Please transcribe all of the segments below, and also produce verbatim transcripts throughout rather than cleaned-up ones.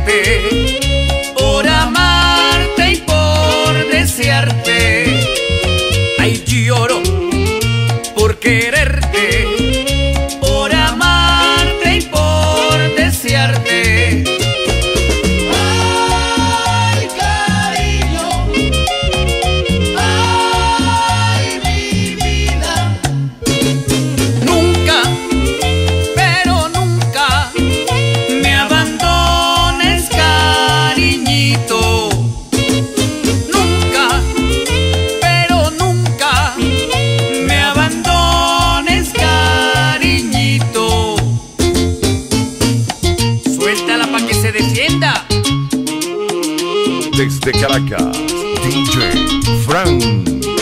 quererte, por amarte y por desearte. Ay, lloro por quererte, por amarte y por desearte. Ay, cariño, ay, mi vida. Nunca, pero nunca me abandones, cariñito. Nunca, pero nunca me abandones, cariñito. Suéltala pa' que se defienda. Desde Caracas, D J Fran.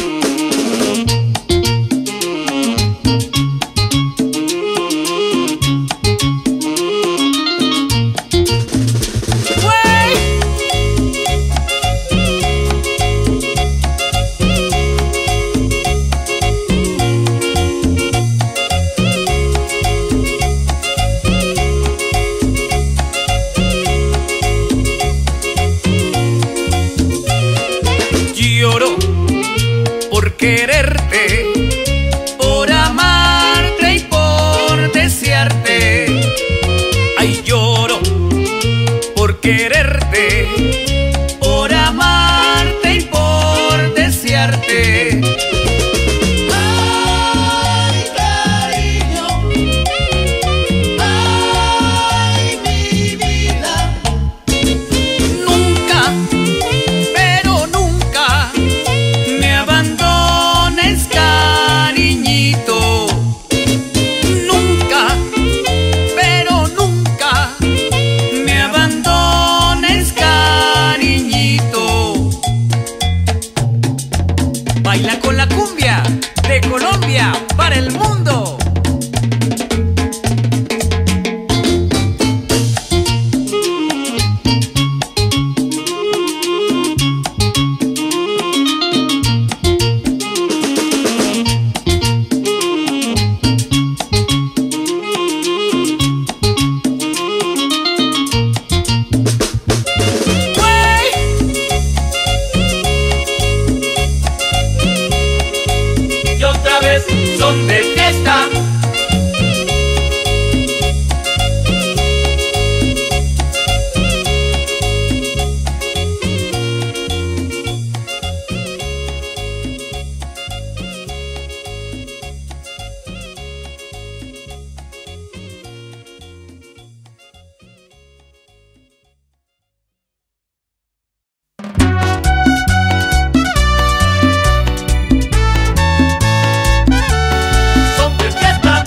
Lloro por quererte, por amarte y por desearte. Ay, lloro por quererte, por amarte y por desearte. Ay, cariño, ay, mi vida. Nunca, pero nunca me abandones, cariñito. Nunca, pero nunca me abandones, cariñito. Baila con la cumbia de Colombia para el mundo. Y otra vez son de fiesta. Son de fiesta.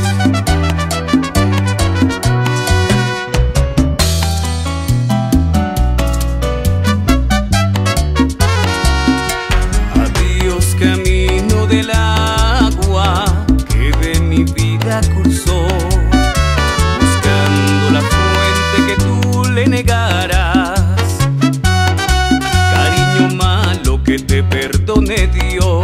Adiós, camino del agua que de mi vida cruzó, buscando la fuente que tú le negaras. Cariño malo que te perdone Dios.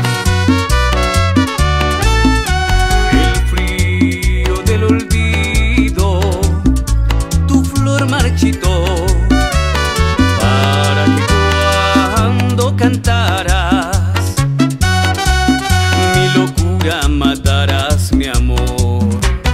El frío del olvido, tu flor marchitó, para que cuando cantaras mi locura matarás, mi amor.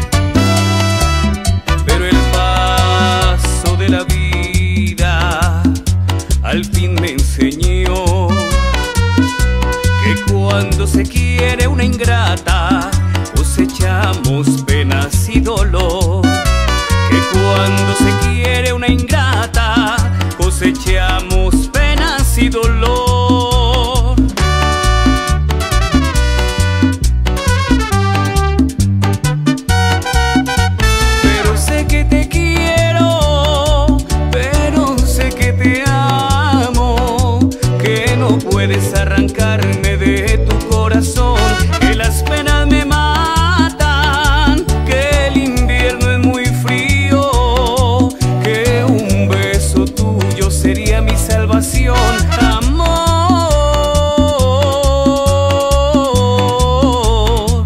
Pero el paso de la vida al fin me enseñó que cuando se quiere una ingrata cosechamos penas y dolor. Que cuando se quiere una ingrata cosechamos penas y dolor. Pero sé que te quiero, pero sé que te amo, que no puedes arrancarme de tu corazón, que las penas me matan, que el invierno es muy frío, que un beso tuyo sería mi salvación, amor.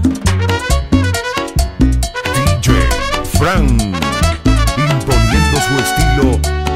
D J Fran, imponiendo su estilo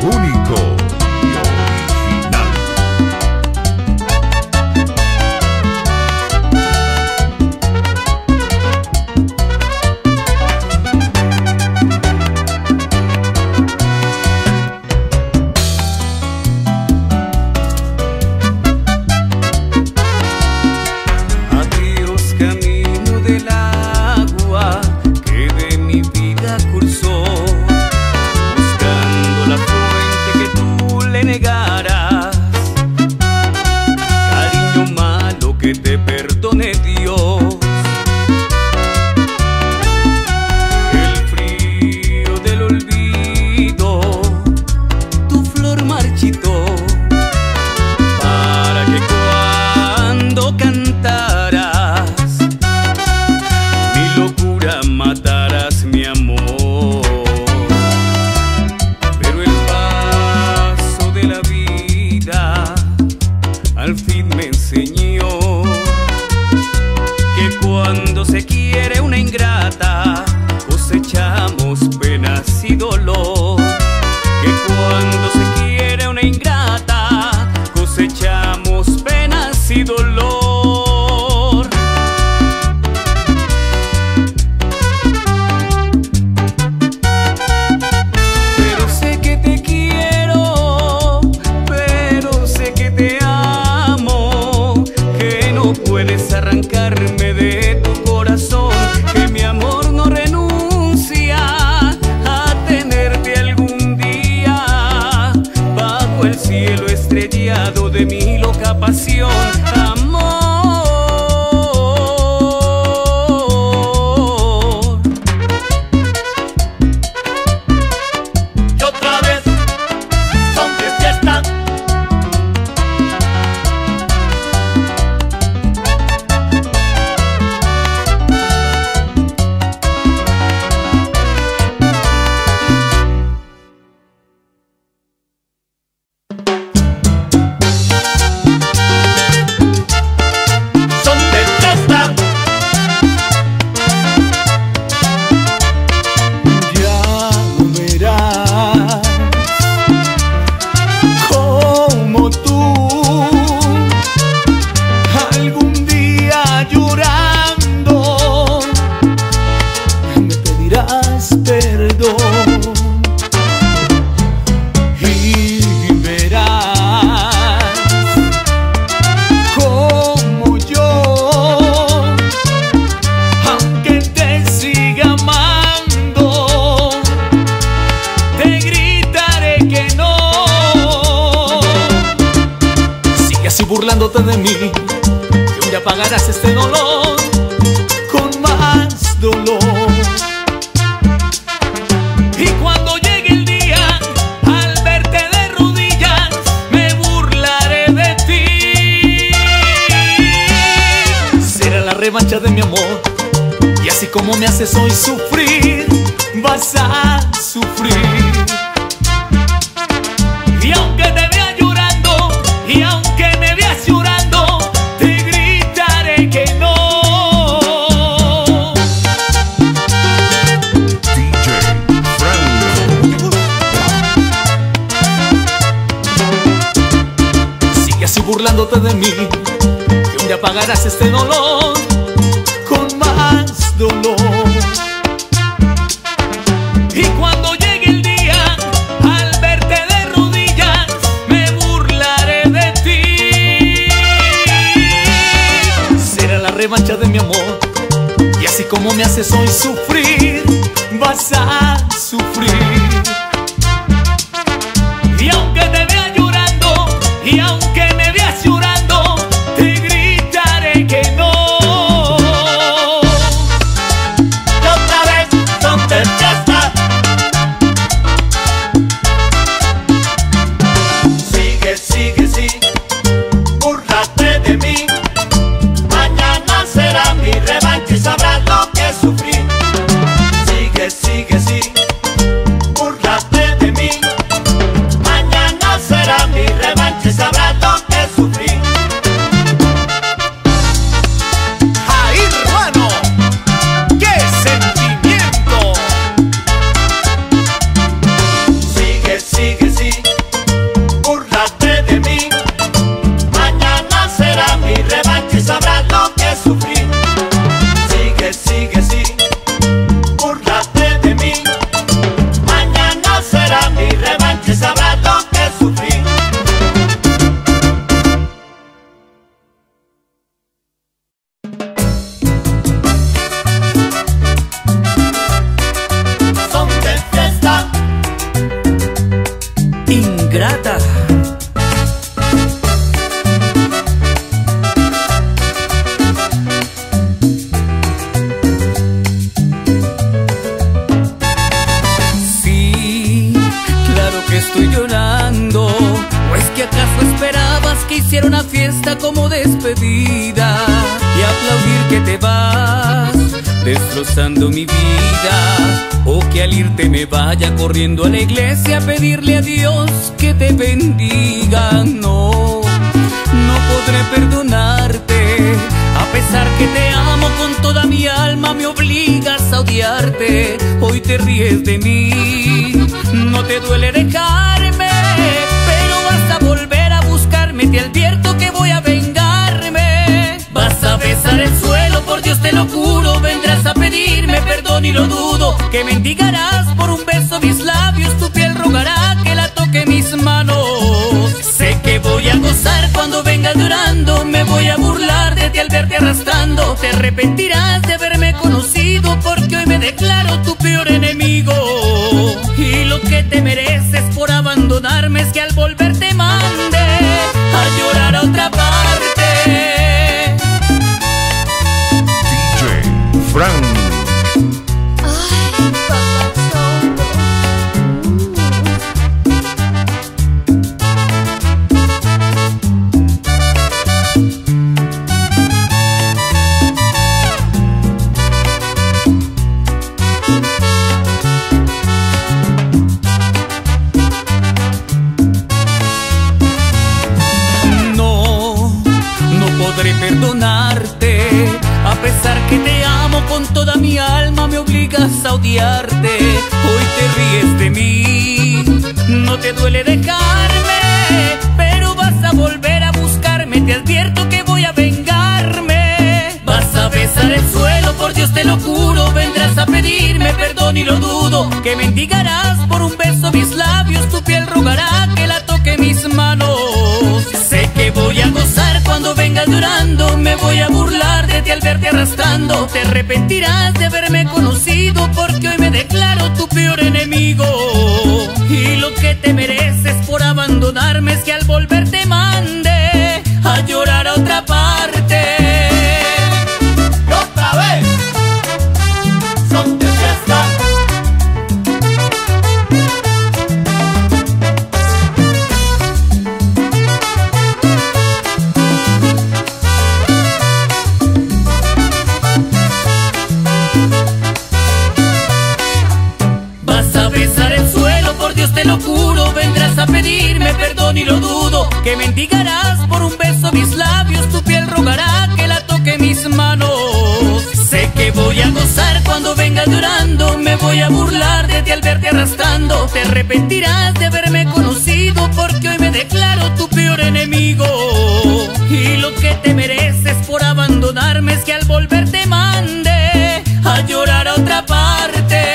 enseñó que cuando se quiere una ingrata cosechamos penas y dolor. Que cuando se quiere una ingrata cosechamos penas y dolor. Pero sé que te quiero, pero sé que te amo, que no puedes arrancarme de tu corazón, que mi amor no renuncia a tenerte algún día bajo el cielo estrellado de mi loca pasión. Amor, Y otra vez son de fiesta. Son de fiesta. Ya verás como tú algún día llorando me pedirás perdón, y verás como yo, aunque te siga amando, te gritaré que no. Sigue así burlándote de mí, que un día pagarás este dolor con más dolor. Y cuando llegue el día, al verte de rodillas, me burlaré de ti. Será la revancha de mi amor, y así como me haces hoy sufrir, vas a sufrir. Y aunque te vea llorando, y aunque me veas llorando, te gritaré que no. D J Frank. Sigue así burlándote de mí, que un día pagarás este dolor con más dolor. Y cuando llegue el día, al verte de rodillas, me burlaré de ti. Será la revancha de mi amor, y así como me haces hoy sufrir, vas a sufrir. Y aunque te vea llorando, y aunque me veas llorando, te gritaré que no. Y otra vez son de fiesta. Sigue, sigue, sí, búrlate de mí. Mañana será mi revancha y sabrás lo que sufrí. Sigue, sigue, sí, búrlate de mí. Mañana será mi revancha y sabrás lo que sufrí. ¡Ay, hermano! ¡Qué sentimiento! Sigue, sigue, sí, búrlate de mí. Mañana será mi revancha y sabrás lo que sufrí. Sigue, sigue, sí, búrlate de mí. Mañana será mi revancha y sabrás lo que sufrí. Son de fiesta. ingrata. Sí, claro que estoy llorando. ¿O es que acaso esperabas que hiciera una fiesta como despedida y aplaudir que te vas, destrozando mi vida? O que al irte me vaya corriendo a la iglesia a pedirle a Dios que te bendiga. No, no podré perdonar que te amo con toda mi alma me obligas a odiarte. Hoy te ríes de mí, no te duele dejarme, pero vas a volver a buscarme. Te advierto que voy a vengarme. Vas a besar el suelo, por Dios te lo juro. Vendrás a pedirme perdón y lo dudo, que mendigarás por un beso mis labios. Tu piel rogará que la toque mis manos. Sé que voy a gozar cuando vengas llorando. Me voy a burlar de ti al verte arrastrando. Te arrepentirás de haberme conocido, porque hoy me declaro tu peor enemigo. Y lo que te mereces por abandonarme es que al volver te mande a llorar a otra parte. D J Frank. Perdonarte, a pesar que te amo con toda mi alma, me obligas a odiarte. Hoy te ríes de mí, no te duele dejarme, pero vas a volver a buscarme. Te advierto que voy a vengarme. Vas a besar el suelo, por Dios te lo juro. Vendrás a pedirme perdón y lo dudo, que mendigarás por un beso mis labios. Tu piel rogará que la toque mis manos. Sé que voy a gozar cuando vengas llorando. Me voy a burlar de ti al verte arrastrando. Te arrepentirás de haberme conocido, porque hoy me declaro tu peor enemigo. Y lo que te mereces por abandonarme es que al volver te mande a llorar a otra parte. Y otra vez, son de fiesta. Te lo juro, vendrás a pedirme perdón y lo dudo, que mendigarás por un beso mis labios. Tu piel rogará que la toque mis manos. Sé que voy a gozar cuando vengas llorando. Me voy a burlar de ti al verte arrastrando. Te arrepentirás de haberme conocido, porque hoy me declaro tu peor enemigo. Y lo que te mereces por abandonarme es que al volver te mande a llorar a otra parte.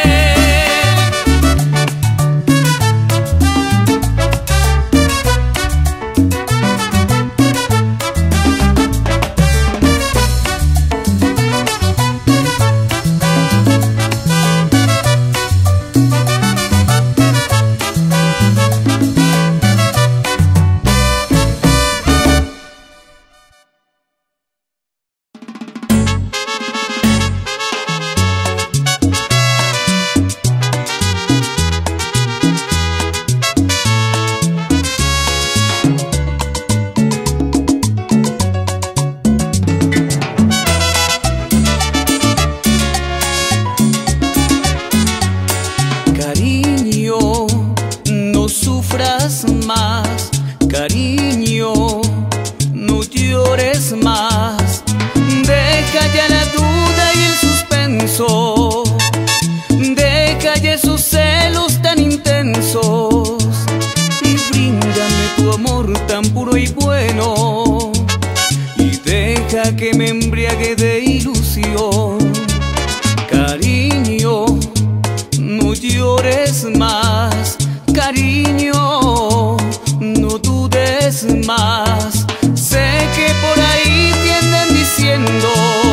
Más, cariño, no llores más. Deja ya la duda y el suspenso. Deja ya esos celos tan intensos. Y bríndame tu amor tan puro y bueno. Y deja que me embriague de ilusión. Cariño, no llores más. Cariño, no dudes más. Sé que por ahí tienden diciendo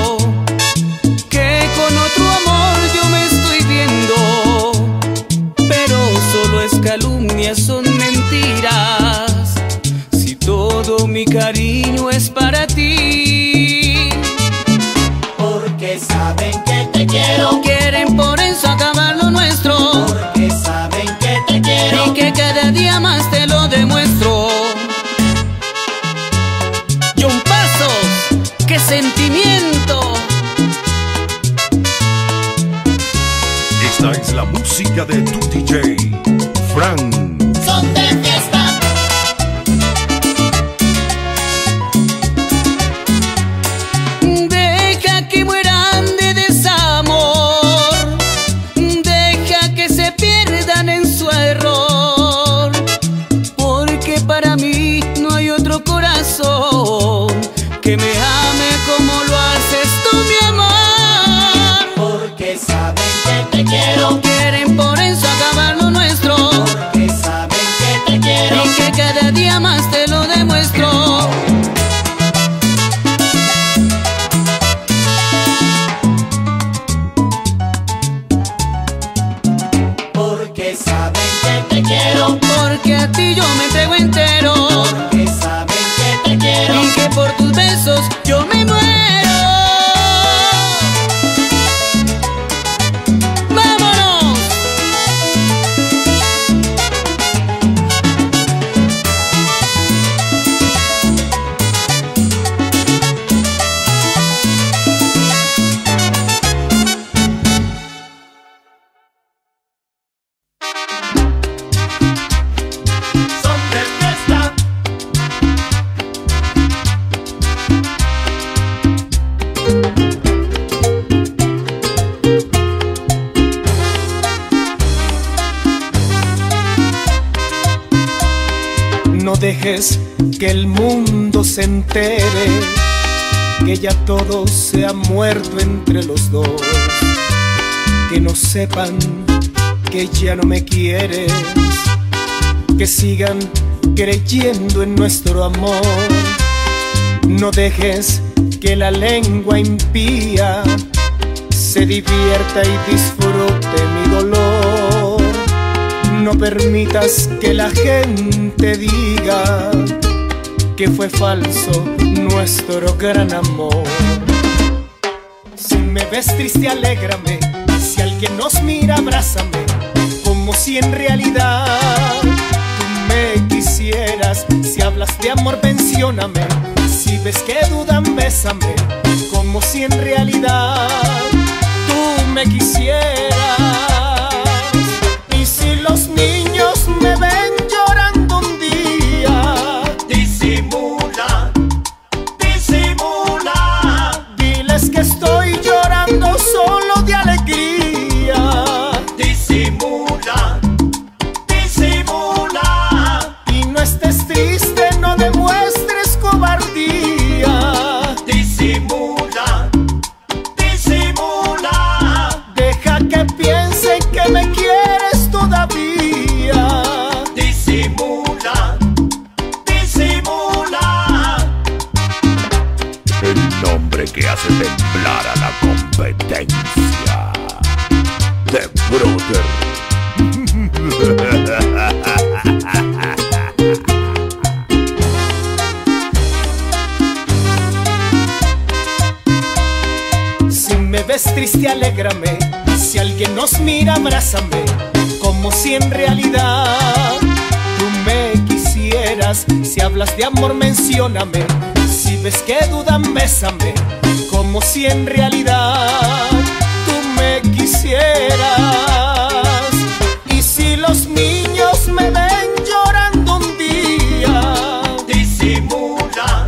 que con otro amor yo me estoy viendo, pero solo es calumnia, son mentiras. Si todo mi cariño es para ti, porque saben que te quiero. Quieren por eso acabar lo nuestro, porque saben que te quiero. Y que cada día más te lo demuestro. John Pasos, qué sentimiento. Esta es la música de tu D J Frank. Son de fiesta. Deja besos yo me muero. ¡Vámonos! No dejes que el mundo se entere que ya todo se ha muerto entre los dos. Que no sepan que ya no me quieres, que sigan creyendo en nuestro amor. No dejes que la lengua impía se divierta y disfrute mi dolor. No permitas que la gente diga que fue falso nuestro gran amor. Si me ves triste, alégrame. Si alguien nos mira, abrázame, como si en realidad tú me quisieras. Si hablas de amor, mencióname. Si ves que dudan, bésame, como si en realidad tú me quisieras. Y si los niños me ven llorando un día, Disimula, disimula, diles que estoy llorando solo de alegría. disimula, disimula, Y no estés triste, no demuestres cobardía. disimula, disimula, Deja que piensen que me quieres todavía. disimula, disimula. El nombre que hace temblar a la competencia. The Brother. Si me ves triste, alégrame. Si alguien nos mira, abrázame, como si en realidad tú me quisieras. Si hablas de amor, mencióname. Si ves que dudan, bésame, como si en realidad tú me quisieras. Y si los niños me ven llorando un día, Disimula,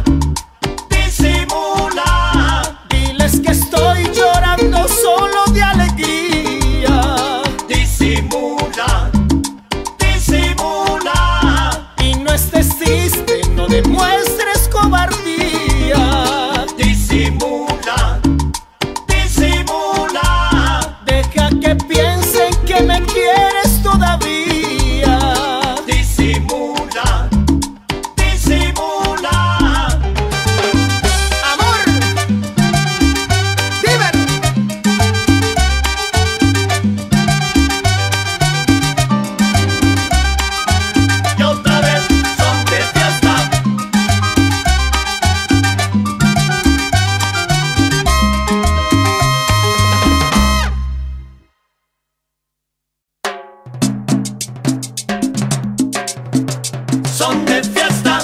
disimula, diles que estoy llorando solo de alegría. disimula, disimula, Y no estés triste, no demuestres cobardía. disimula, disimula, Deja que piensen que me quieres todavía. disimula, disimula. Amor, Diver. Y otra vez son de fiesta. Son de fiesta.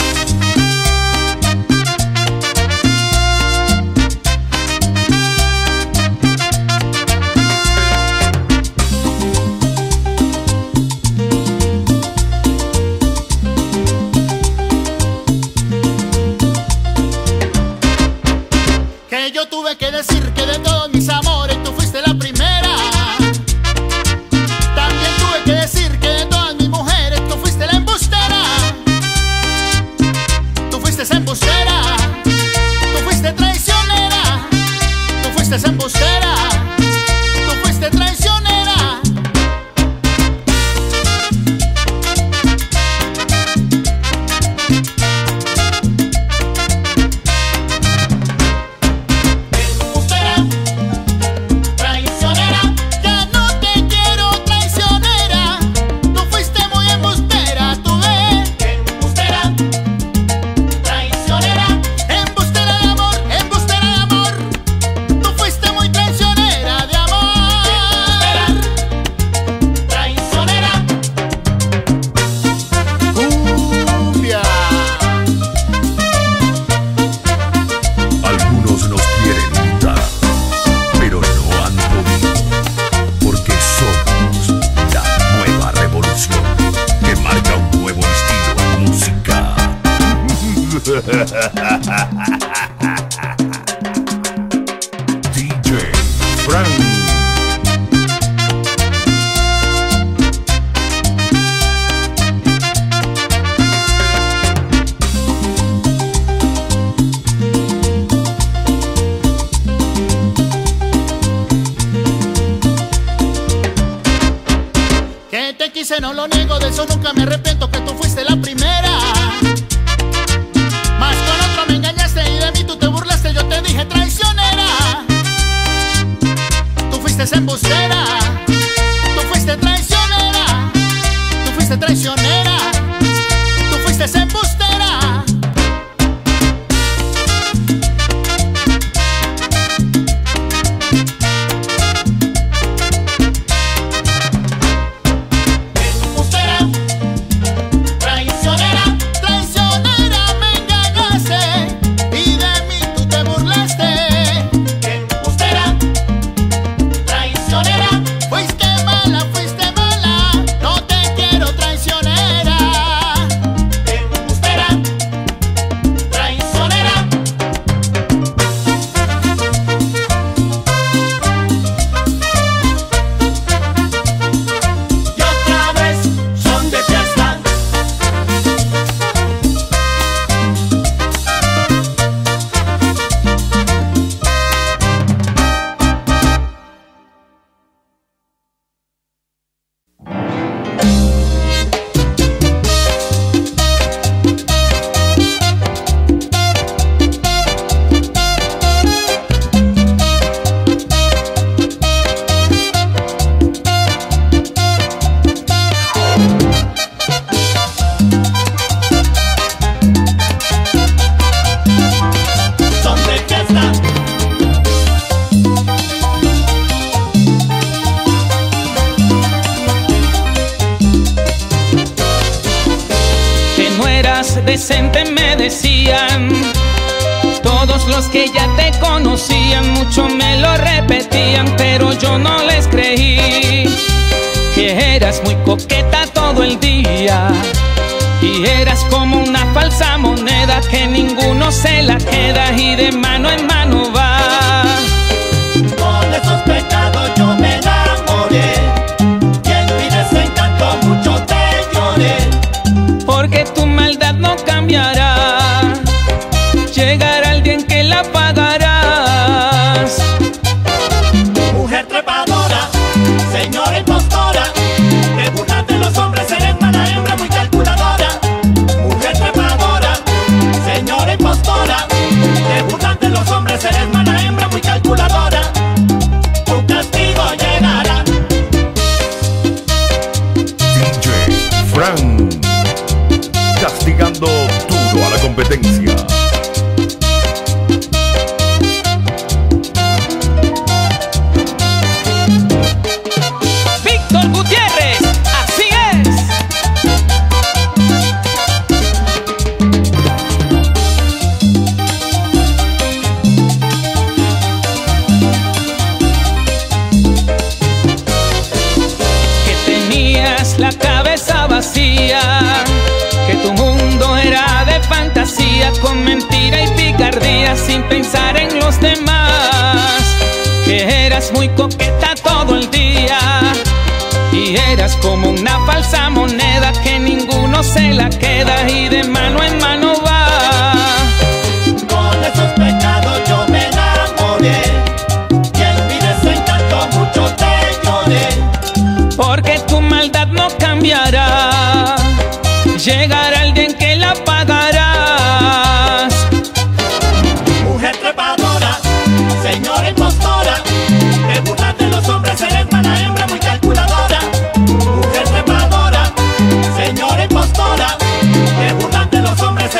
Que yo tuve que decir que de todos mis amores tú fuiste la primera. También tuve que decir que de todas mis mujeres tú fuiste la embustera. Tú fuiste esa embustera. Tú fuiste traicionera. Tú fuiste esa embustera. Tú fuiste traicionera. Embustera, Traicionera, ya no te quiero traicionera. Tú fuiste muy embustera, tú ves. embustera, traicionera, Embustera de hice no lo niego, de eso nunca me arrepiento, que tú fuiste la primera. Más con otro me engañaste y de mí tú te burlaste, yo te dije traicionera. Tú fuiste embustera, tú fuiste traicionera, tú fuiste traicionera, tú fuiste embustera. Decente me decían todos los que ya te conocían, mucho me lo repetían, pero yo no les creí. Que eras muy coqueta todo el día y eras como una falsa moneda que ninguno se la queda y de mano en mano va. Con esos pecados yo me enamoré y en mi desencanto mucho te lloré. Porque tu maldad no cambiará, llegará el día en que la pagarás. Mujer trepadora, señora impostora, te burlas de los hombres, eres mala hembra muy calculadora. Mujer trepadora, señora impostora, te burlas de los hombres, eres mala hembra muy calculadora. Tu castigo llegará. D J Frank, castigando duro a la competencia. Víctor Gutiérrez, así es. Que tenías la cabeza vacía, que tu mundo era de fantasía, con mentira y picardía, sin pensar en los demás. Que eras muy coqueta todo el día y eras como una falsa moneda que ninguno se la queda y de mano en mano va. Con esos pecados yo me enamoré y en mi desencanto mucho te lloré. Porque tu maldad no cambiará, llegará el día en que la pagarás. Mujer trepadora, señora impostora, te burlas de los hombres, eres mala hembra muy calculadora. Mujer trepadora, señora impostora, te burlas de los hombres,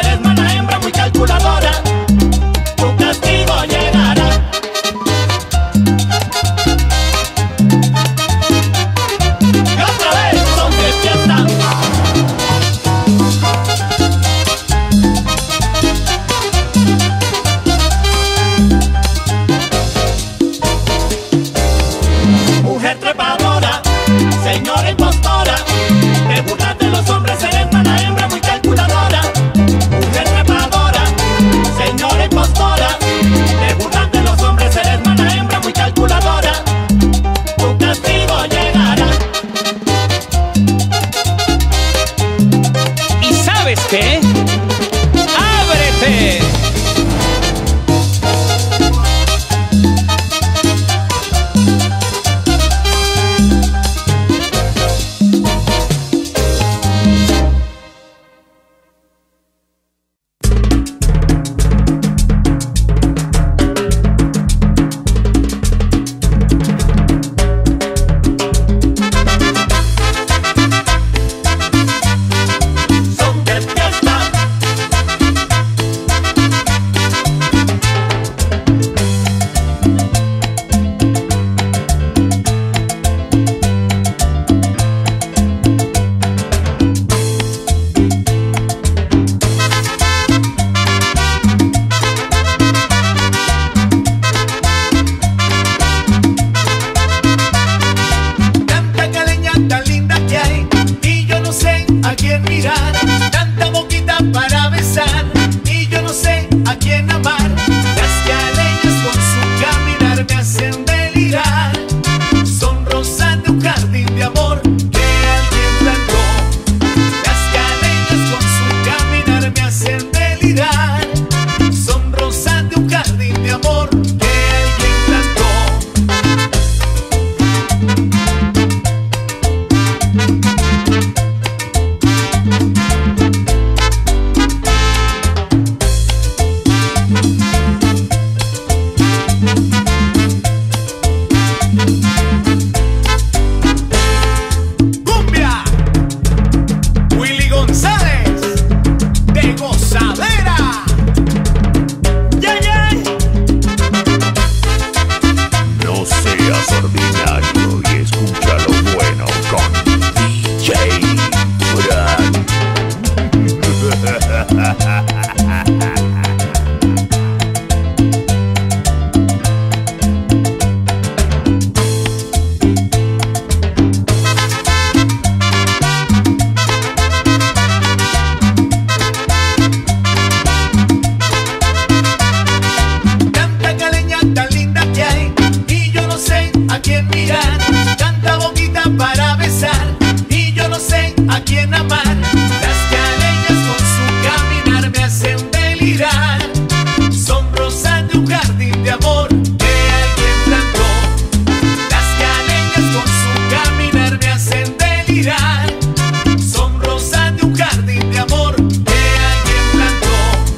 jardín de amor que alguien plantó. Las caleñas con su caminar me hacen delirar. Son rosas de un jardín de amor que alguien plantó.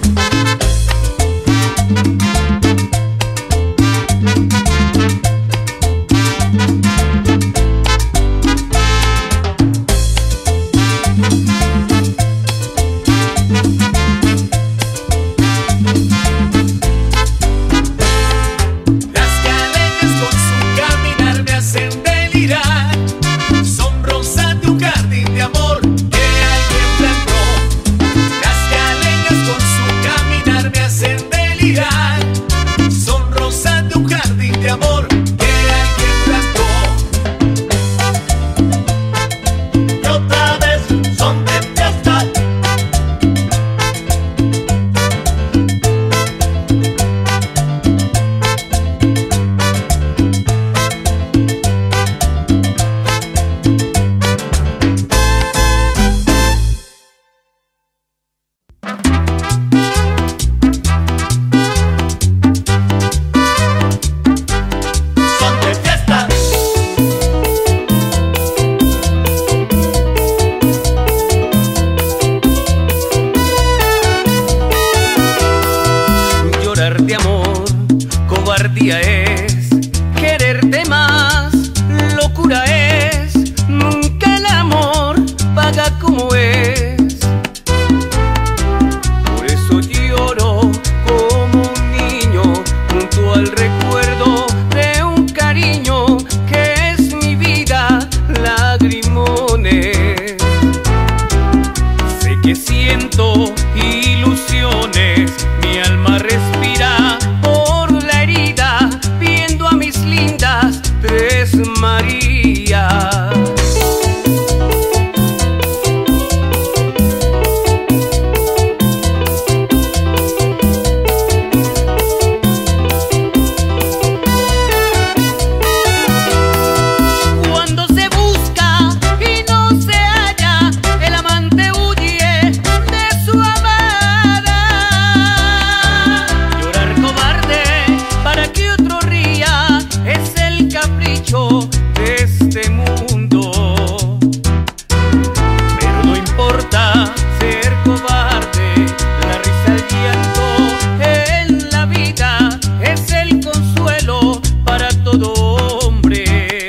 De amor, cobardía es quererte más, locura es, nunca el amor paga como es. Por eso lloro como un niño junto al recuerdo de un cariño que es mi vida, lagrimones. Sé que siento ilusiones, mi alma respira por la herida, viendo a mis lindas Tres Marías. Cuando se busca y no se halla, el amante huye de su amada. Llorar cobarde para que otro ría es el capricho de este mundo. Pero no importa ser cobarde, la risa, el llanto en la vida es el consuelo para todo hombre.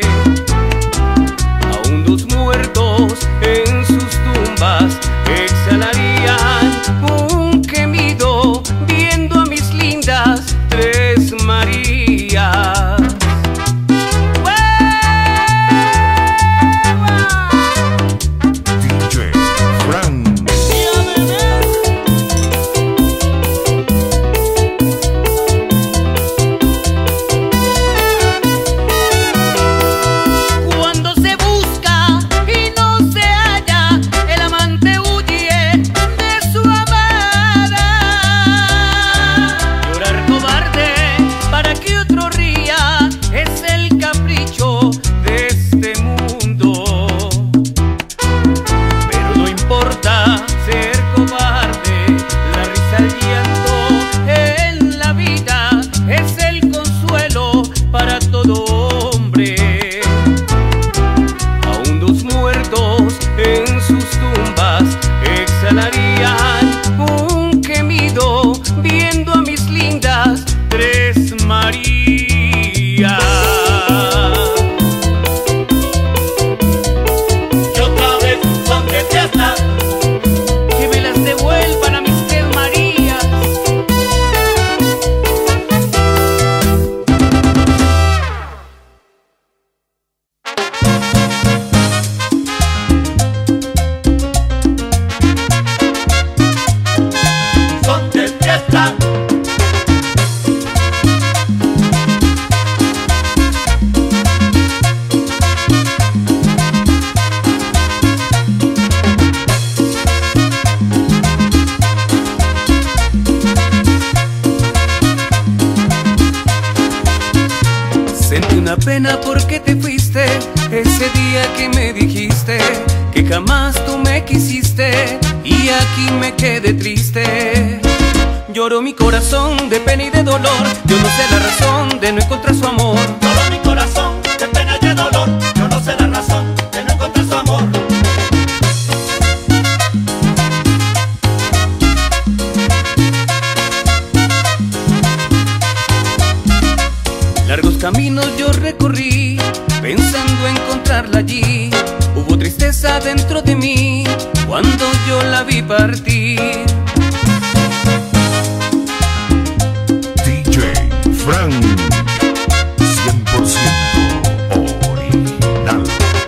Aún dos muertos en sus tumbas exhalarían un gemido viendo a mis lindas Tres Marías. D J Frank. Cuando se busca y no se halla, el amante huye de su amada. Llorar cobarde para que otro ría es el capricho de este mundo. Pero no importa ser cobarde, la risa, el llanto en la vida es el consuelo para todo hombre. Aún dos muertos en sus tumbas exhalarían un gemido viendo a mis lindas Tres Marías. Y otra vez son de fiesta. Que me las devuelvan a mis Tres Marías. Son de fiesta. Sentí una pena porque te fuiste ese día que me dijiste que jamás tú me quisiste y aquí me quedé triste. Lloró mi corazón de pena y de dolor, yo no sé la razón de no encontrar su amor. Lloró mi corazón de pena y de dolor, yo no sé la razón de no encontrar su amor. Largos caminos yo recorrí, pensando encontrarla allí. Hubo tristeza dentro de mí, cuando yo la vi partir. D J Frank, cien por ciento original.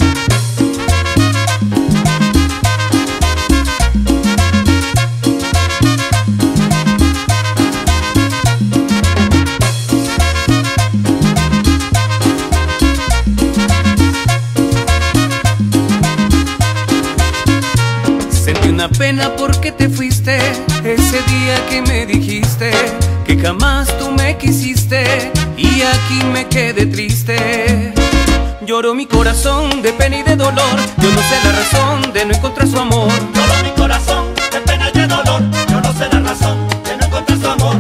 Sentí una pena porque te fuiste, ese día que me dijiste que jamás tú me quisiste, y aquí me quedé triste. Lloró mi corazón de pena y de dolor, yo no sé la razón de no encontrar su amor. Lloró mi corazón de pena y de dolor, yo no sé la razón de no encontrar su amor.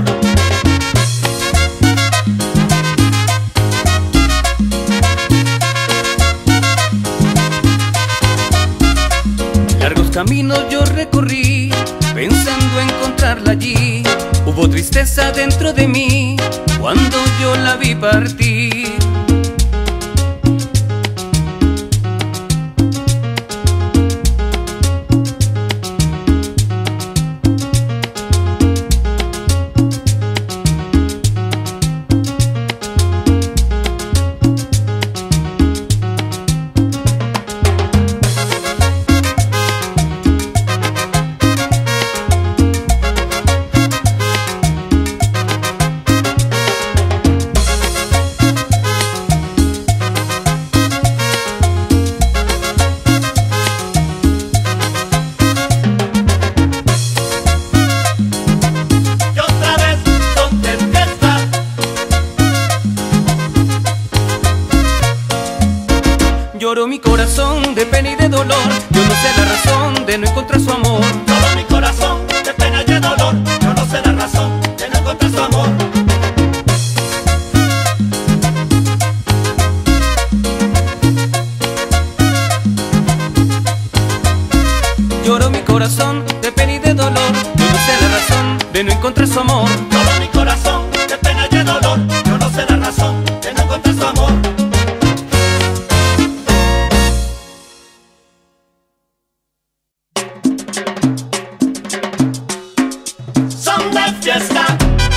Largos caminos yo recorrí, pensando encontrarla allí. Hubo tristeza dentro de mí, cuando yo la vi partir. Lloró mi corazón de pena y de dolor, yo no sé la razón de no encontrar su amor. Lloró mi corazón de pena y de dolor, yo no sé la razón de no encontrar su amor. Lloró mi corazón de pena y de dolor, yo no sé la razón de no encontrar su amor. Lloró mi corazón de pena y de dolor, yo no sé la razón de no encontrar su amor. Son de fiesta.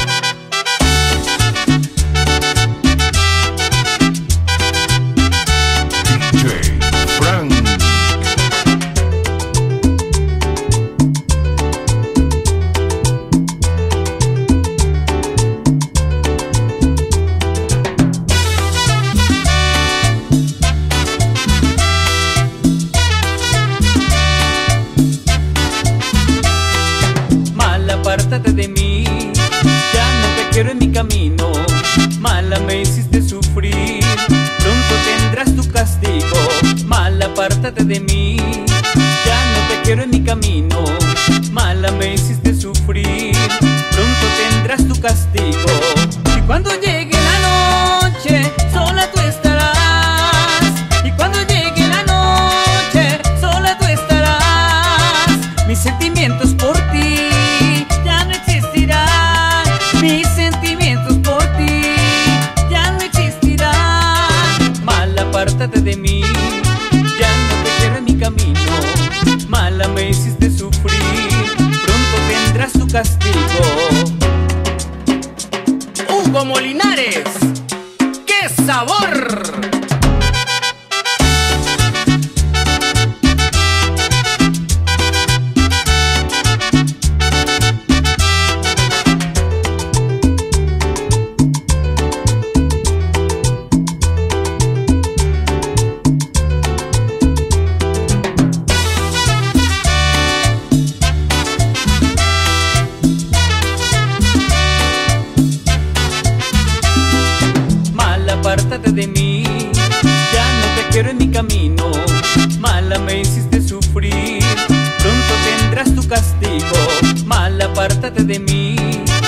D J Frank. Mal, apártate de mí, ya no te quiero en mi camino. Mala, me hiciste sufrir, pronto tendrás tu castigo. Mal, apártate de mí, ya no te quiero en mi camino. Mala, me hiciste sufrir, pronto tendrás tu castigo. Y cuando llegue la noche, sola tú estarás. Y cuando llegue la noche, sola tú estarás. Mis sentimientos por ti ya no existirán. Mis sentimientos por ti ya no existirán. Mala, apártate de mí, ya no te quiero en mi camino. Mala, me hiciste sufrir, pronto tendrás tu castigo. Hugo Molinares, ¡qué sabor! Apártate de mí, ya no te quiero en mi camino. Mala, me hiciste sufrir, pronto tendrás tu castigo. Mala, apártate de mí,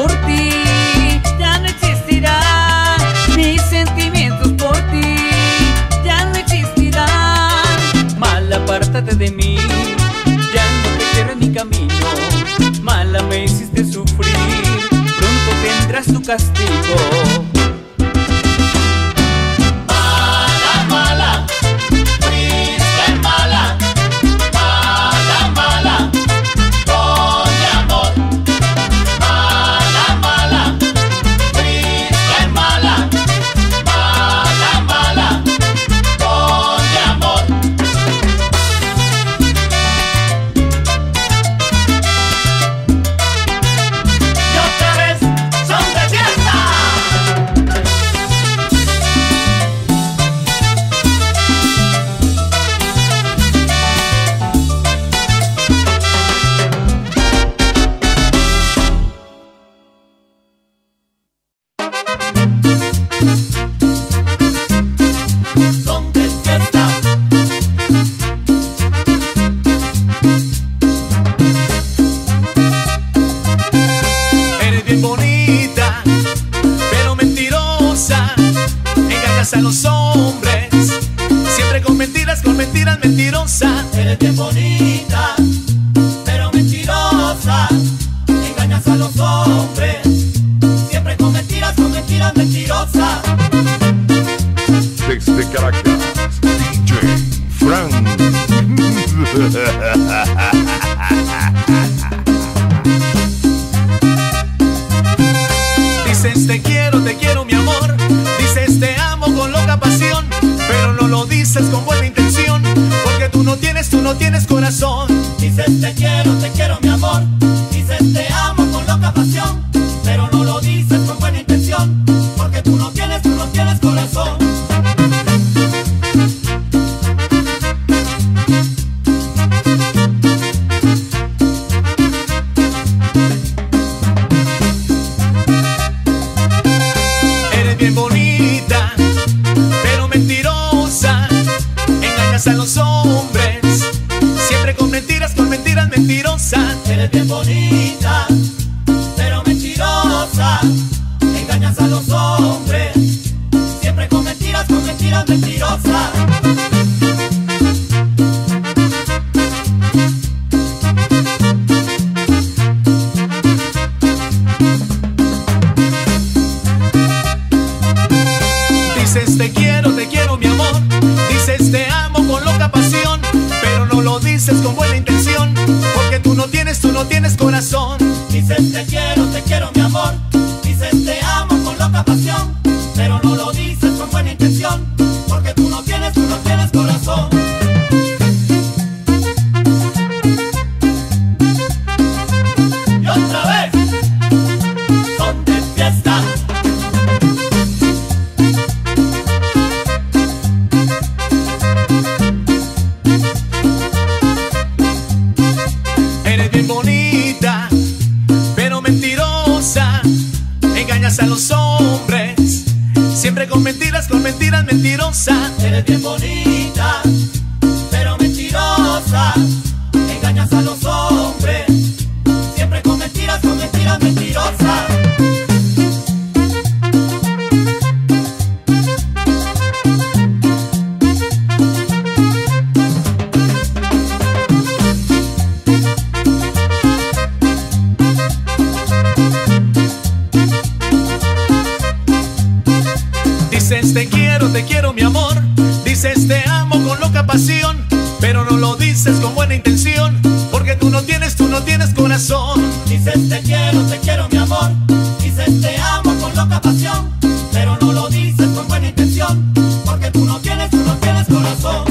por ti ya no existirán, mis sentimientos por ti ya no existirán. Mala, apártate de mí, ya no te quiero en mi camino. Mala, me hiciste sufrir, pronto tendrás tu castigo. A los hombres, siempre con mentiras, con mentiras, mentirosa. Eres bien bonita, pero mentirosa. Engañas a los hombres, siempre con mentiras, con mentiras, mentirosa. Desde Caracas, D J Frank. Dices te quiero, te quiero mi amor. Dices te amo con loca pasión, pero no lo dices con buena intención, porque tú no tienes, tú no tienes corazón. Dices te quiero, te quiero mi amor. Dices te amo con loca pasión, pero no lo dices con buena intención, porque tú no tienes, tú no tienes corazón. Bien bonita, pero mentirosa. Engañas a los hombres, siempre con mentiras, con mentiras, mentirosa. Eres bien bonita, pero mentirosa. Engañas a los hombres, siempre con mentiras, con mentiras, mentirosa. Dices te quiero, te quiero mi amor. Dices te amo con loca pasión, pero no lo dices con buena intención, porque tú no tienes, tú no tienes corazón. Dices te quiero, te quiero mi amor. Dices te amo con loca pasión, pero no lo dices con buena intención, porque tú no tienes, tú no tienes corazón. Y otra vez, son de fiesta. Eres bien bonita, pero mentirosa. Engañas a los hombres, siempre con mentiras, con mentiras, mentirosa. Eres bien bonita, pero mentirosa. Engañas a los hombres, siempre con mentiras, con mentiras, mentirosa. Dices te quiero, te quiero mi amor. Dices te amo con loca pasión, pero no lo dices con buena intención, porque tú no tienes, tú no tienes corazón. Dices te quiero, te quiero mi amor. Dices te amo con loca pasión, pero no lo dices con buena intención, porque tú no tienes, tú no tienes corazón.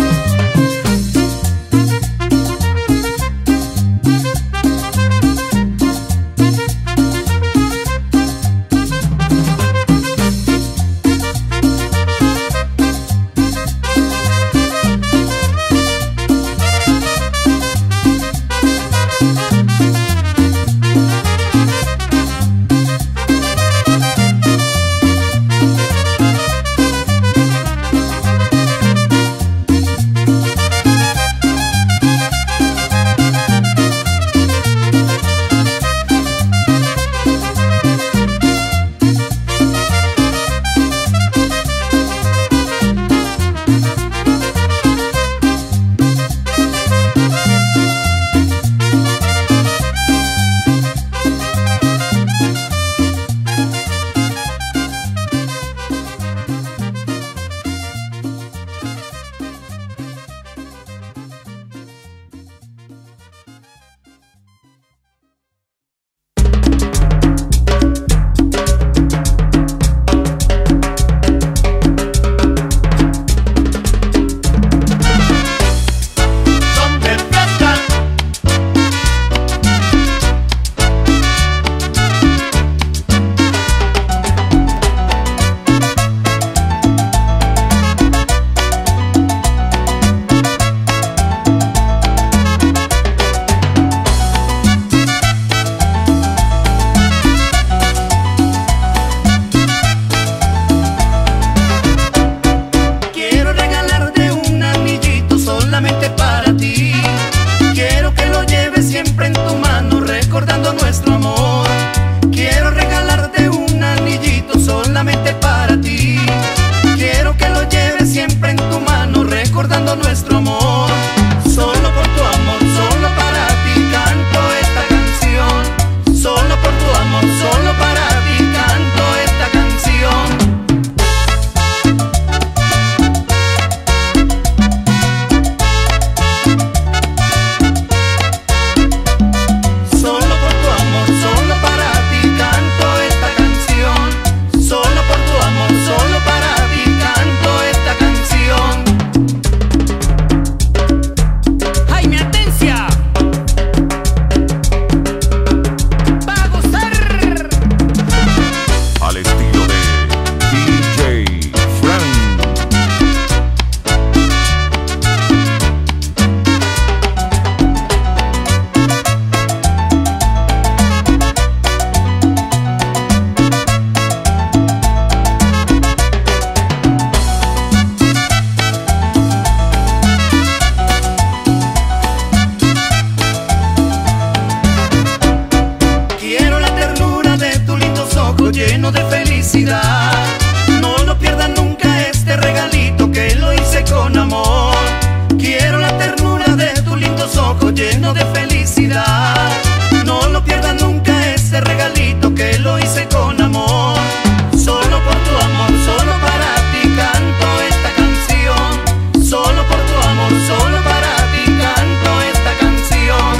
lleno de felicidad. No lo pierdan nunca este regalito que lo hice con amor. Quiero la ternura de tus lindos ojos lleno de felicidad. No lo pierdan nunca este regalito que lo hice con amor. Solo por tu amor, solo para ti canto esta canción. Solo por tu amor, solo para ti canto esta canción.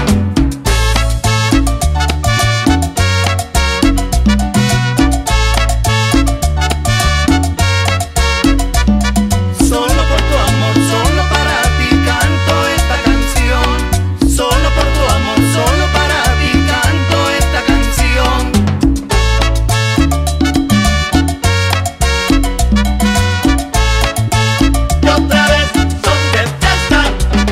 Solo por tu amor, solo para ti canto esta canción. Solo por tu amor, solo para ti canto esta canción. Y otra vez son de fiesta.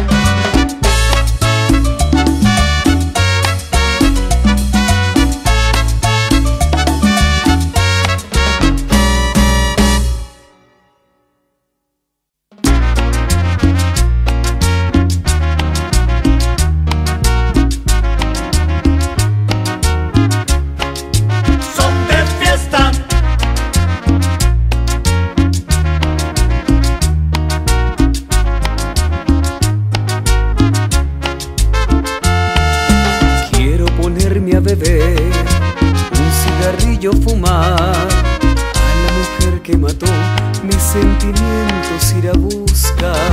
Son de fiesta. Quiero ponerme a beber, un cigarrillo fumar, a la mujer que mató mis sentimientos ir a buscar.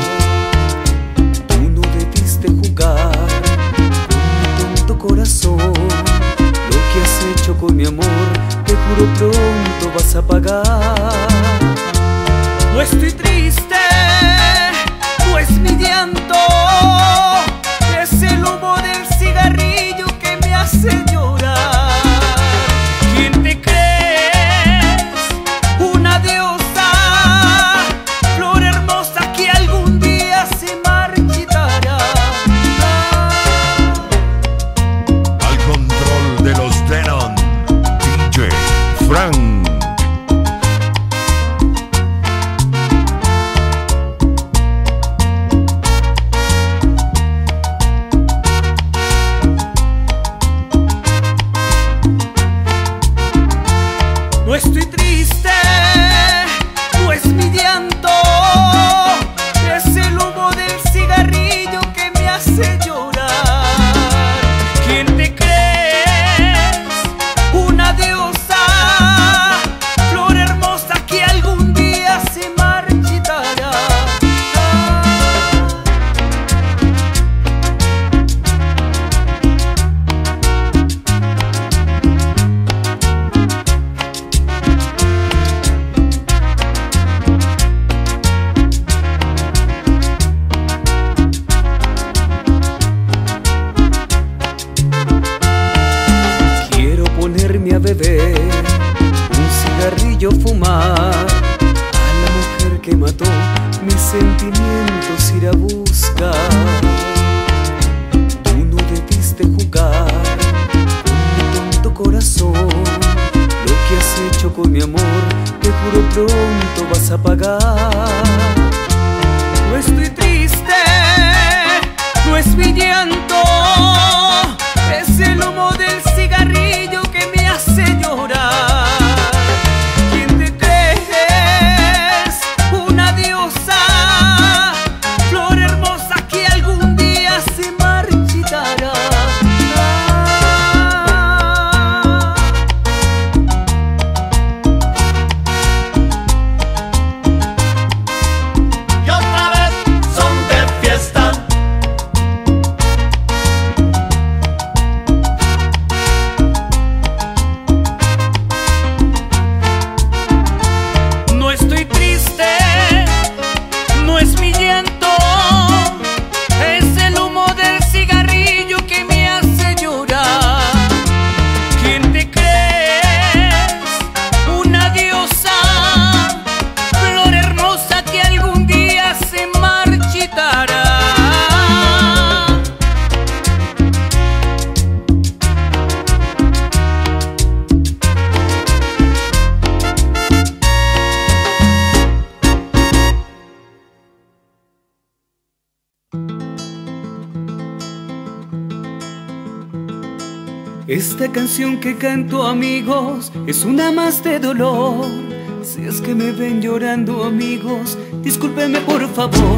Tú no debiste jugar con mi tonto corazón. Lo que has hecho con mi amor, te juro pronto vas a pagar. No estoy triste, no es mi llanto, es el humo del cigarrillo que me hace llorar. ¿Quién te crees? Una diosa, flor hermosa que algún día se marchitará. Al control de los Lennon, D J Frank. No estoy triste, no es mi llanto, es el humo del cigarrillo que me hace llorar. ¿Quién te crees? Una diosa, flor hermosa que algún día se marchitará. Quiero ponerme a beber, un cigarrillo fumar, a la mujer que mató mis sentimientos ir a buscar. Tú no debiste jugar con mi tonto corazón. Lo que has hecho con mi amor, te juro pronto vas a pagar. No estoy triste, no es mi llanto, es el humo del cigarrillo que me hace llorar. ¿Quién te crees? Una diosa, flor hermosa que algún día se marchitará. Y otra vez son de fiesta. Esta canción que canto, amigos, es una más de dolor. Si es que me ven llorando, amigos, discúlpenme por favor.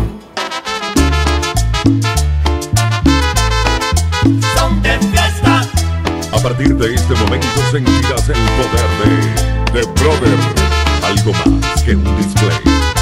Son de fiesta. A partir de este momento sentirás el poder de The Brother, algo más que un display.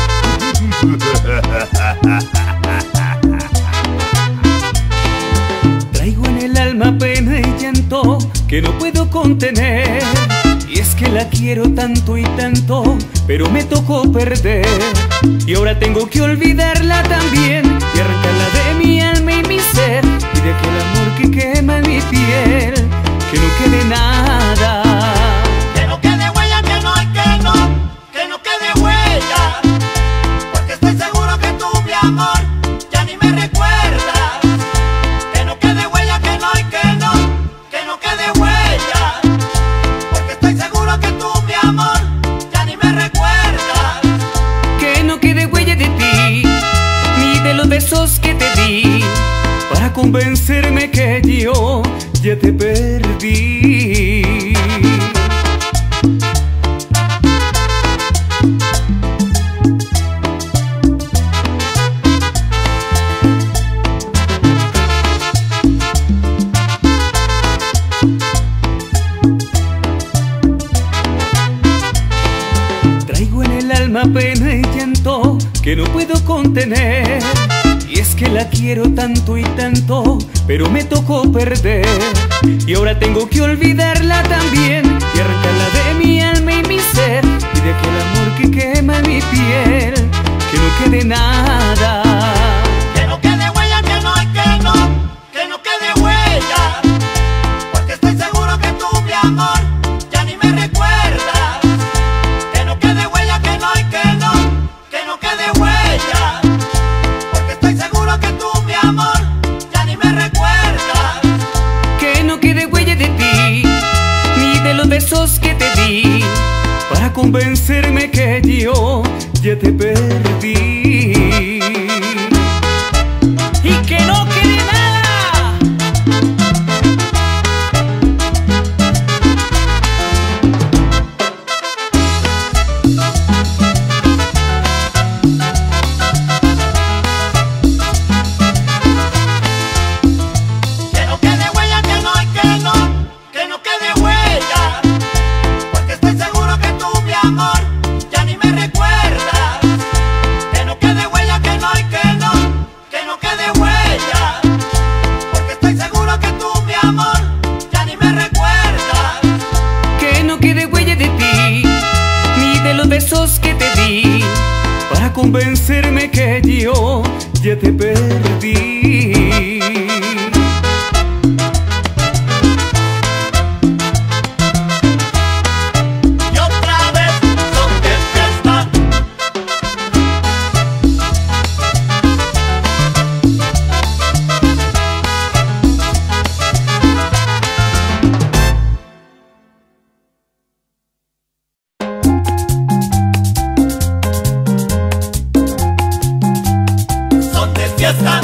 Traigo en el alma pena y llanto que no puedo contener. Y es que la quiero tanto y tanto, pero me tocó perder. Y ahora tengo que olvidarla también y arrancarla de mi alma y mi ser. Y de aquel amor que quema en mi piel, que no quede nada. Que no quede huella, que no, que no, que no quede huella. Porque estoy seguro que tú, mi amor, ya ni me recuerdas. Que no quede huella, que no, que no, que no quede huella. Porque estoy seguro que tú, mi amor, ya ni me recuerdas. Que no quede huella de ti, ni de los besos que te di, para convencerme que yo ya te perdí. Traigo en el alma pena y llanto que no puedo contener. Y es que la quiero tanto y tanto, pero me tocó perder. Y ahora tengo que olvidarla también y arrancarla de mi alma y mi ser. Y de aquel amor que quema en mi piel, que no quede nada. Que no quede huella, que no, que no, que no quede huella. Porque estoy seguro que tú, mi amor, ya ni me recuerdas. Que no quede huella, que no, que no, que no quede huella. Porque estoy seguro que tú, mi amor, ya ni me recuerdas. Que no quede huella de ti, ni de los besos que te di, para convencerme que yo ya te perdí. Y que no quede nada. Que no quede huella, que no, que no, que no quede huella. Porque estoy seguro que tú, mi amor, ya ni me recuerdas. Que no quede huella, que no, que no, que no quede huella. Porque estoy seguro que tú, mi amor, ya ni me recuerdas. Que no quede huella de ti, ni de los besos que te di, para convencerme que yo ya te perdí. Y otra vez son de fiesta. Son de fiesta.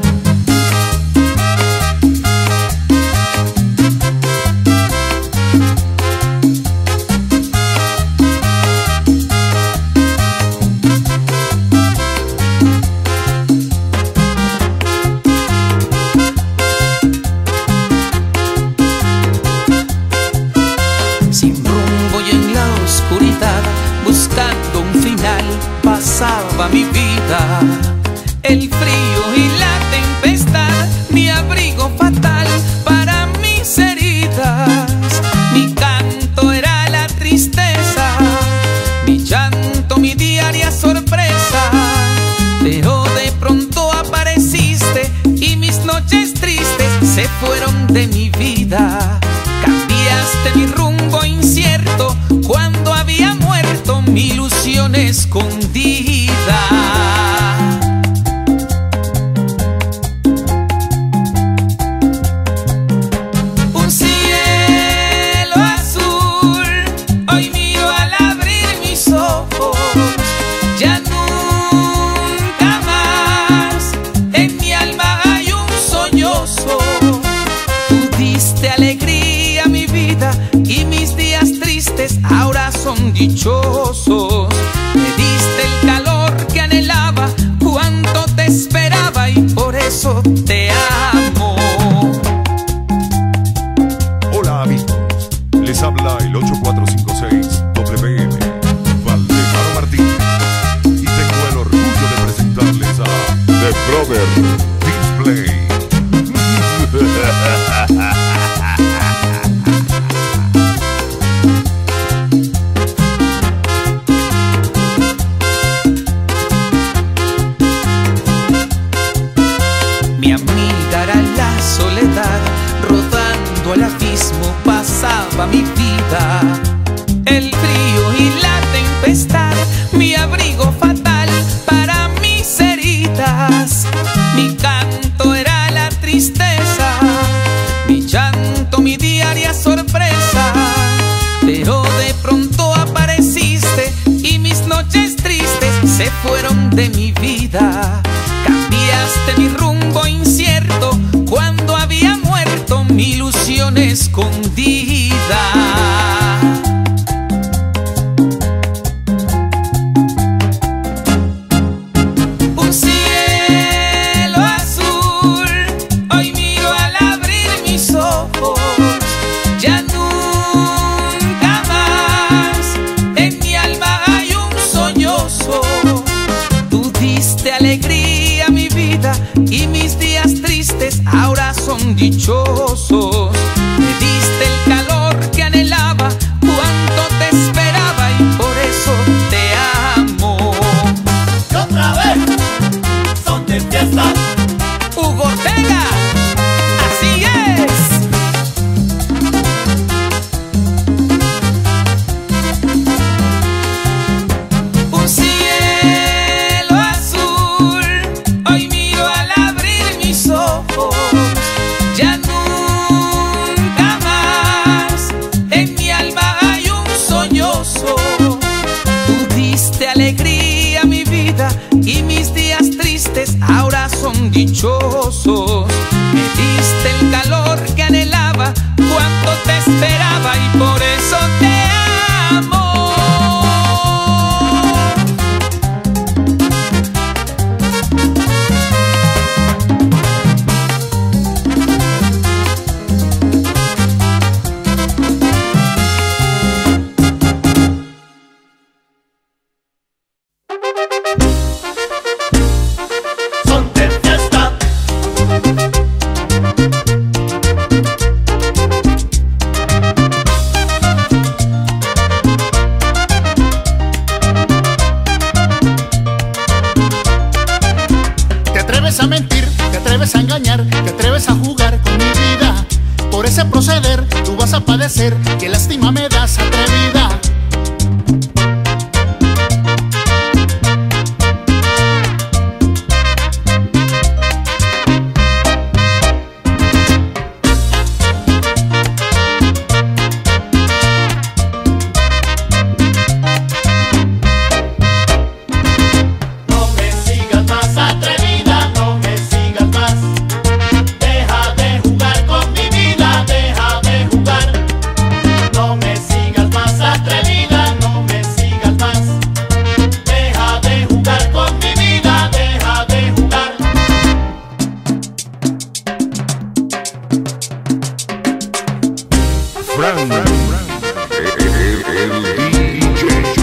Sin rumbo y en la oscuridad, buscando un final, pasaba mi vida. El frío y la tempestad, mi abrigo fatal para mis heridas. Mi canto era la tristeza, mi llanto, mi diaria sorpresa. Pero de pronto apareciste y mis noches tristes se fueron de mi vida. Cambiaste mi rumbo incierto cuando había muerto mi ilusión escondida. Un cielo azul, hoy miro al abrir mis ojos. Ya nunca más en mi alma hay un sollozo. Tú diste alegría tristes ahora son dichosos. Me diste el calor que anhelaba, cuánto te esperaba y por eso te amo. Hola amigos, les habla el ocho cuatro cinco seis W M, Valdemaro Martínez, y tengo el orgullo de presentarles a The Brother Display. Mi amiga era la soledad, rodando al abismo pasaba mi vida. El frío y la tempestad, mi abrigo fatal para mis heridas. Mi canto era la tristeza, mi llanto mi diaria sorpresa. Pero de pronto apareciste y mis noches tristes se fueron de mi vida. Cambiaste mi rumbo incierto cuando había muerto mi ilusión escondida. Un cielo azul, hoy miro al abrir mis ojos. Ya nunca más en mi alma hay un sollozo. Tú diste alegría a mi vida y mis días tristes ahora son dichosos. Me diste el calor que anhelaba, cuánto te esperaba y por eso te amo. Y otra vez, son de fiesta. Hugo Ortega, así es. Un cielo azul, hoy miro al abrir mis ojos. Ya nunca más en mi alma hay un sollozo. Tú diste alegría a mi vida y mis días tristes ahora son dichosos. Me diste el calor que anhelaba, cuánto te esperaba y por eso te amo. Son de fiesta. Te atreves a mentir, te atreves a engañar, te atreves a jugar con mi vida. Por ese proceder tú vas a padecer, qué lástima me das, atrevida. No me sigas más, atrevida, no me sigas más. Deja de jugar con mi vida, deja de jugar. No me sigas más, atrevida, no me sigas más. Deja de jugar con mi vida, deja de jugar. Frank, el, el, el D J.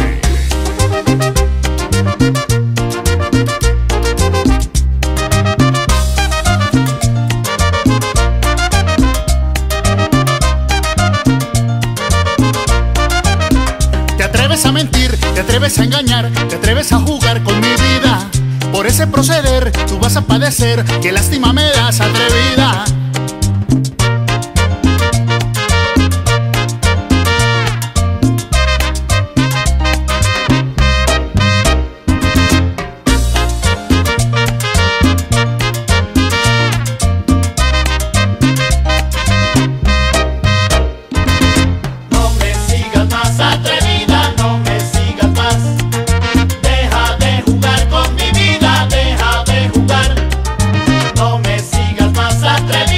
Te atreves a mentir, te atreves a engañar, te atreves a jugar con mi vida. Por ese proceder tú vas a padecer, qué lástima me das, atrevida. No me sigas más, atrevida, no me sigas más. Deja de jugar con mi vida, deja de jugar. No me sigas más, atrevida.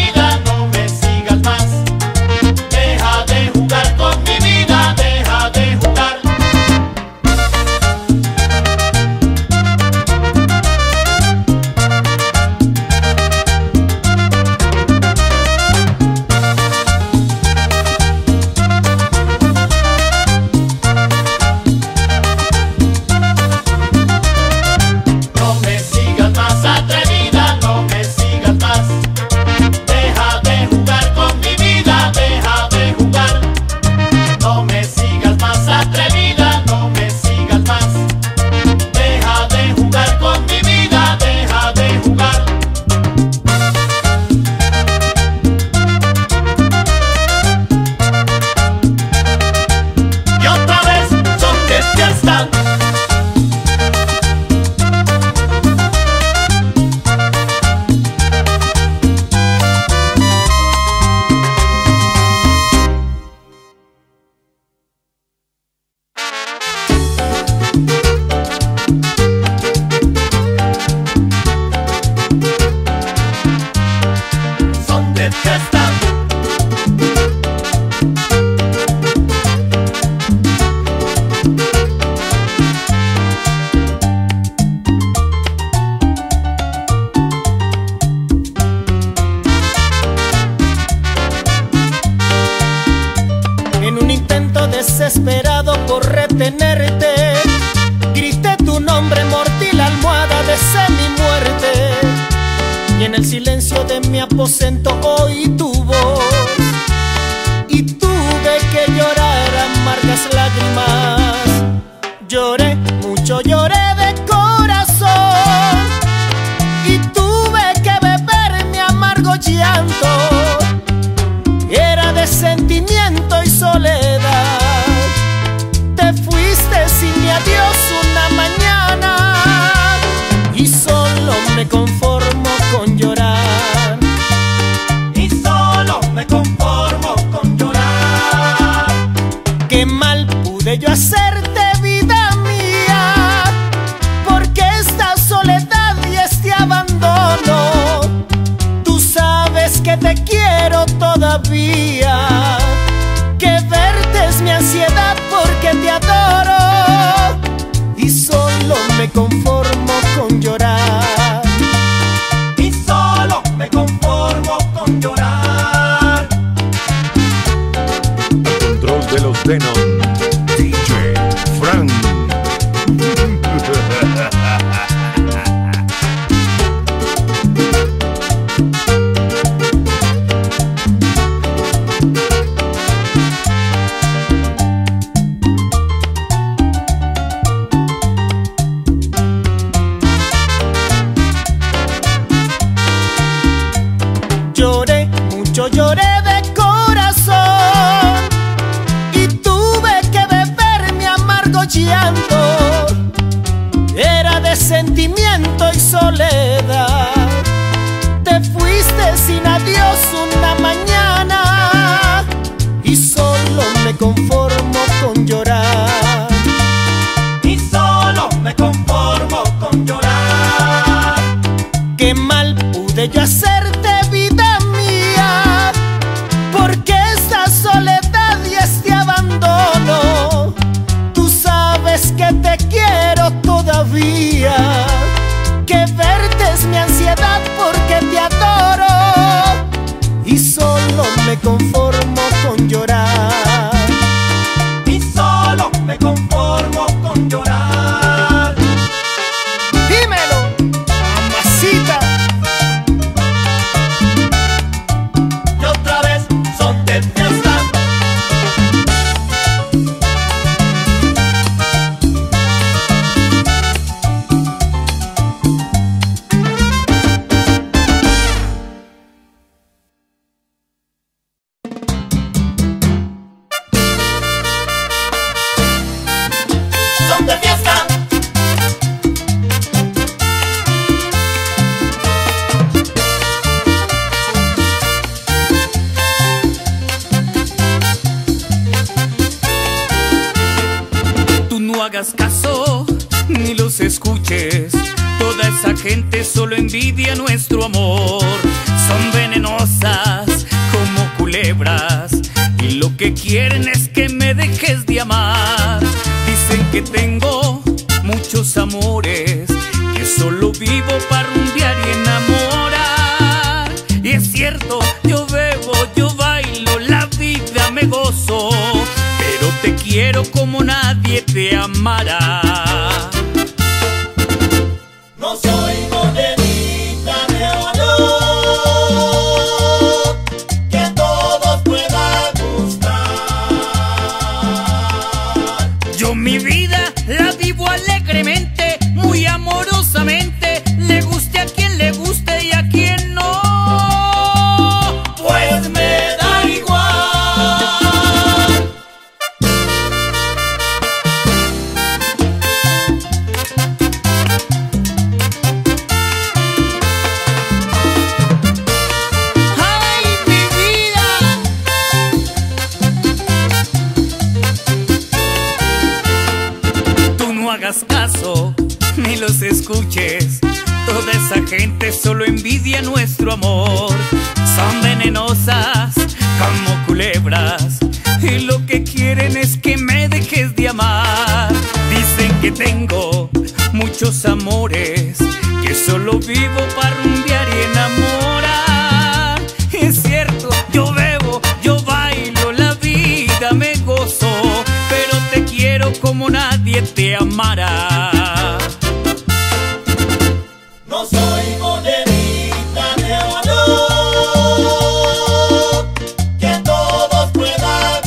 por retenerte. Grité tu nombre, mordí la almohada, besé mi muerte. Y en el silencio de mi aposento oí tu voz. Y tuve que llorar amargas lágrimas. Lloré, mucho lloré de corazón. Y tuve que beber mi amargo llanto. Era de sentimiento y soledad. Te fuiste sin mi adiós una mañana. Y solo me conformo con llorar. Y solo me conformo con llorar. Qué mal pude yo hacerte, vida mía, porque esta soledad y este abandono. Tú sabes que te quiero todavía, que verte es mi ansiedad porque te adoro. Y solo me conformo con llorar. Y solo me conformo con llorar. Al control de los Denon, D J Frank. Lloré, mucho lloré de corazón. Y tuve que beber mi amargo llanto. Era de sentimiento y soledad. Te fuiste sin adiós una mañana. Y solo me conformo con llorar. Y solo me conformo con llorar. Qué mal pude yo hacerte, vida mía, porque esta soledad y este abandono. Tú sabes que te quiero todavía, que verte es mi ansiedad porque te adoro. Y solo me conformo con llorar. Y solo me conformo con llorar. Dímelo, mamacita. Y otra vez son de fiesta. Son de fiesta. Tú no hagas caso ni los escuches. Toda esa gente solo envidia nuestro amor. Son venenosas como culebras y lo que quieren es que me dejes de amar. Dicen que tengo muchos amores, que solo vivo para rumbear y enamorar. Y es cierto, yo bebo, yo bailo, la vida me gozo, pero te quiero como nadie te amará. No soy monedita de oro que a todos pueda gustar. Yo mi vida la vivo alegremente, muy amorosamente, le guste a quien le guste y a quien no. Pues me da igual. ¡Ay, mi vida! Tú no hagas caso ni los escuches. Toda esa gente solo envidia nuestro amor. Son venenosas como culebras y lo que quieren es que me dejes de amar. Dicen que tengo muchos amores, que solo vivo para rumbear y enamorar. Es cierto, yo bebo, yo bailo, la vida me gozo, pero te quiero quiero como nadie te amará. No soy monedita de oro que a todos pueda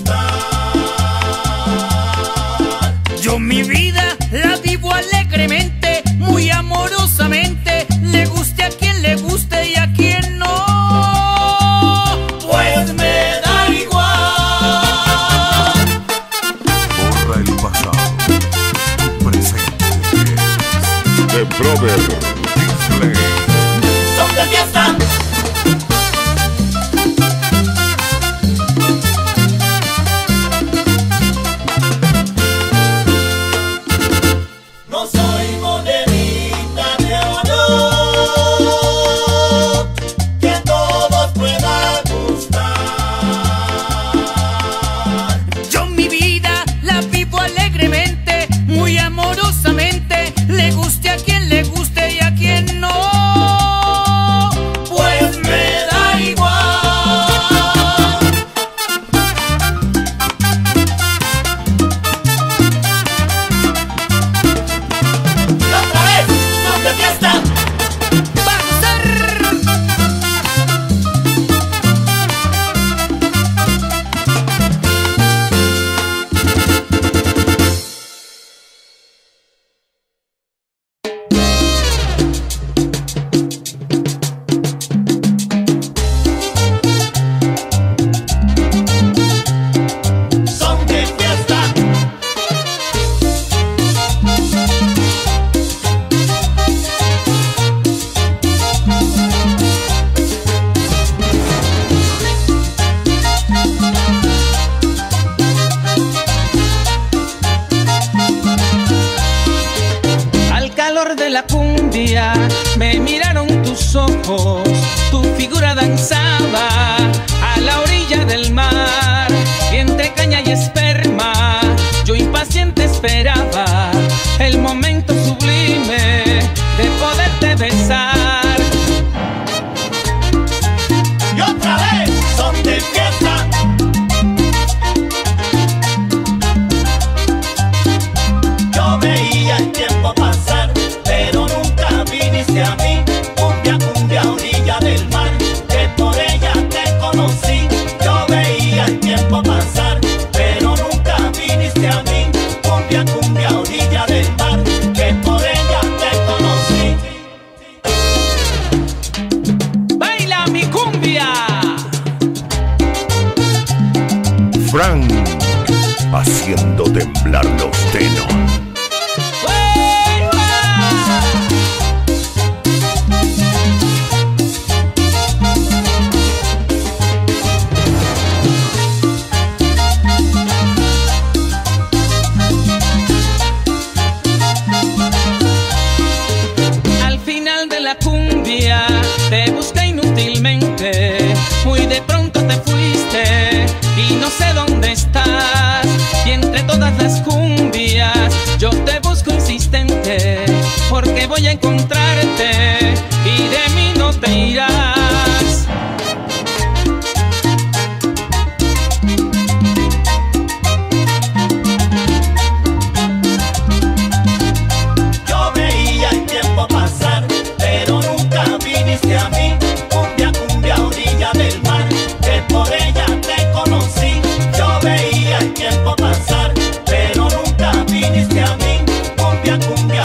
gustar. Yo mi vida la vivo alegremente, muy amorosamente, le guste a quien le guste y a quien no, Pues me da igual. Borra el pasado, tu presente es The Brother Display. Son de fiesta. No soy monedita de oro que a todos pueda gustar. yo mi vida la vivo alegremente, muy amorosamente, le guste a quien le guste y a quien no, Pues me da igual. Y otra vez, son de fiesta. Son de fiesta. Al calor de la cumbia me miraron tus ojos, tu figura danzaba a la orilla del mar y entre caña y esperma yo impaciente esperaba el momento sublime de poderte besar. Y otra vez, son de fiesta. Yo veía el tiempo pasar, pero nunca viniste a mí. Cumbia, cumbia, orilla del mar, que por ella te conocí. Yo veía el tiempo pasar, pero nunca viniste a mí. Cumbia, cumbia, orilla del mar, que por ella te conocí. ¡Baila mi cumbia! Frank, haciendo temblar los tenos. Al final de la cumbia te busqué inútilmente, muy de pronto te fuiste y no sé dónde estás. Y entre todas las cumbias yo te busco insistente, porque voy a encontrarte y de mí no te irás. Yo veía el tiempo pasar, pero nunca viniste a mí. Cumbia, cumbia, orilla del mar, que por ella te conocí. Yo veía el tiempo pasar, pero nunca viniste a mí. Cumbia, cumbia,